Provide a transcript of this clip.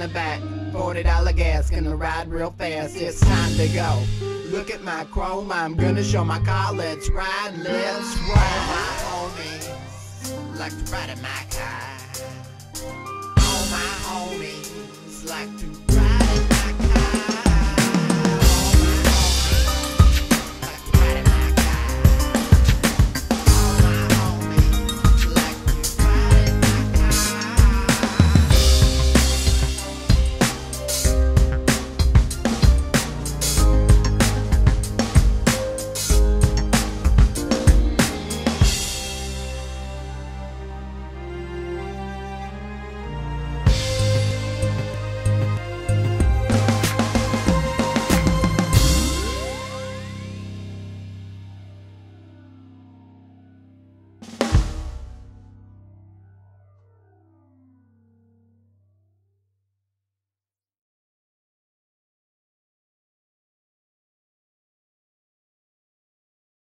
the back, $40 gas, gonna ride real fast. It's time to go. Look at my chrome, I'm gonna show my car. Let's ride, let's ride. My homies like to ride in my car. All my homies like to